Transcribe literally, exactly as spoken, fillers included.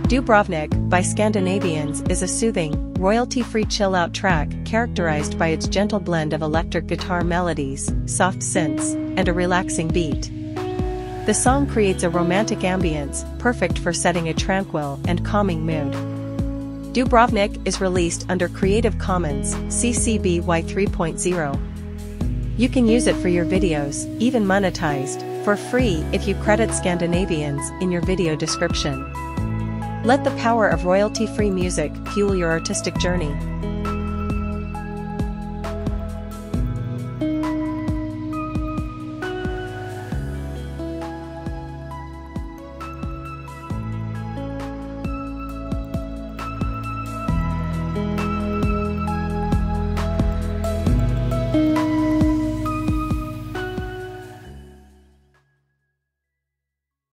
Dubrovnik, by Scandinavianz, is a soothing, royalty-free chill-out track characterized by its gentle blend of electric guitar melodies, soft synths, and a relaxing beat. The song creates a romantic ambience, perfect for setting a tranquil and calming mood. Dubrovnik is released under Creative Commons, C C B Y three point oh. You can use it for your videos, even monetized, for free if you credit Scandinavianz in your video description. Let the power of royalty-free music fuel your artistic journey.